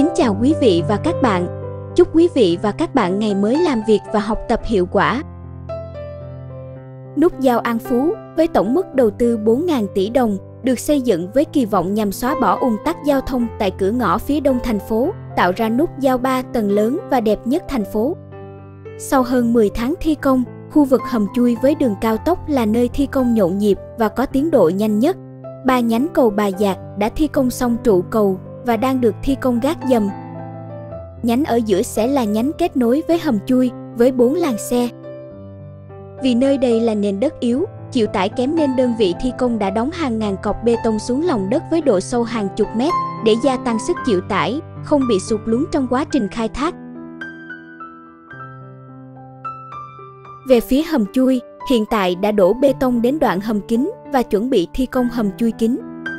Kính chào quý vị và các bạn. Chúc quý vị và các bạn ngày mới làm việc và học tập hiệu quả. Nút giao An Phú với tổng mức đầu tư 4.000 tỷ đồng được xây dựng với kỳ vọng nhằm xóa bỏ ùn tắc giao thông tại cửa ngõ phía đông thành phố, tạo ra nút giao 3 tầng lớn và đẹp nhất thành phố. Sau hơn 10 tháng thi công, khu vực hầm chui với đường cao tốc là nơi thi công nhộn nhịp và có tiến độ nhanh nhất. 3 nhánh cầu Bà Dạc đã thi công xong trụ cầu và đang được thi công gác dầm. Nhánh ở giữa sẽ là nhánh kết nối với hầm chui với 4 làn xe. Vì nơi đây là nền đất yếu, chịu tải kém nên đơn vị thi công đã đóng hàng ngàn cọc bê tông xuống lòng đất với độ sâu hàng chục mét để gia tăng sức chịu tải, không bị sụt lún trong quá trình khai thác. Về phía hầm chui, hiện tại đã đổ bê tông đến đoạn hầm kín và chuẩn bị thi công hầm chui kín.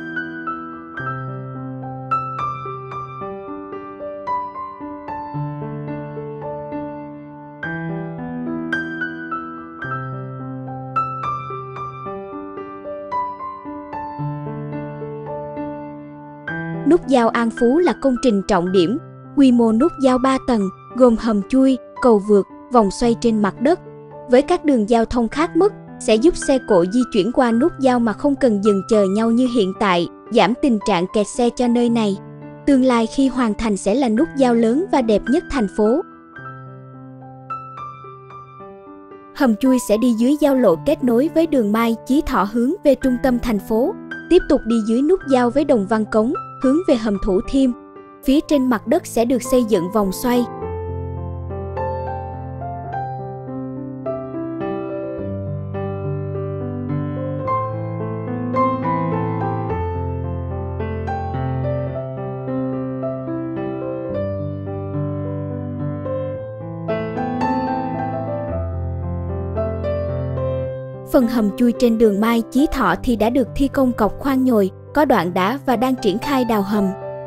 Nút giao An Phú là công trình trọng điểm, quy mô nút giao 3 tầng, gồm hầm chui, cầu vượt, vòng xoay trên mặt đất. Với các đường giao thông khác mức, sẽ giúp xe cộ di chuyển qua nút giao mà không cần dừng chờ nhau như hiện tại, giảm tình trạng kẹt xe cho nơi này. Tương lai khi hoàn thành sẽ là nút giao lớn và đẹp nhất thành phố. Hầm chui sẽ đi dưới giao lộ kết nối với đường Mai Chí Thọ hướng về trung tâm thành phố, tiếp tục đi dưới nút giao với Đồng Văn Cống, hướng về hầm Thủ Thiêm. Phía trên mặt đất sẽ được xây dựng vòng xoay. Phần hầm chui trên đường Mai Chí Thọ thì đã được thi công cọc khoan nhồi, có đoạn đã và đang triển khai đào hầm.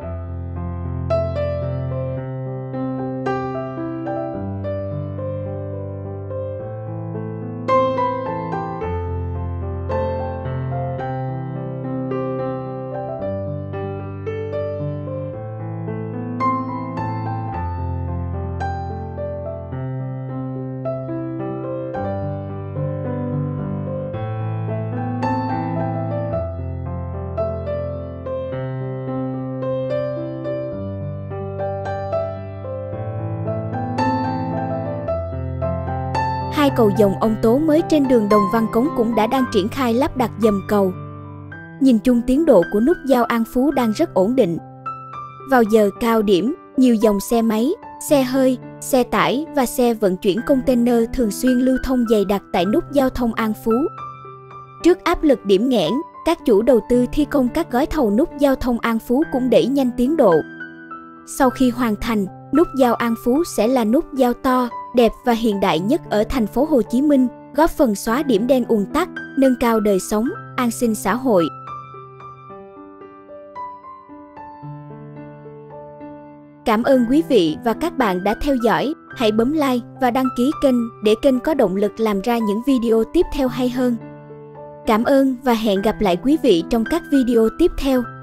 Hai cầu dòng ông Tố mới trên đường Đồng Văn Cống cũng đã đang triển khai lắp đặt dầm cầu. Nhìn chung tiến độ của nút giao An Phú đang rất ổn định. Vào giờ cao điểm, nhiều dòng xe máy, xe hơi, xe tải và xe vận chuyển container thường xuyên lưu thông dày đặc tại nút giao thông An Phú. Trước áp lực điểm nghẽn, các chủ đầu tư thi công các gói thầu nút giao thông An Phú cũng đẩy nhanh tiến độ. Sau khi hoàn thành, nút giao An Phú sẽ là nút giao to, đẹp và hiện đại nhất ở thành phố Hồ Chí Minh, góp phần xóa điểm đen ùn tắc, nâng cao đời sống, an sinh xã hội. Cảm ơn quý vị và các bạn đã theo dõi. Hãy bấm like và đăng ký kênh để kênh có động lực làm ra những video tiếp theo hay hơn. Cảm ơn và hẹn gặp lại quý vị trong các video tiếp theo.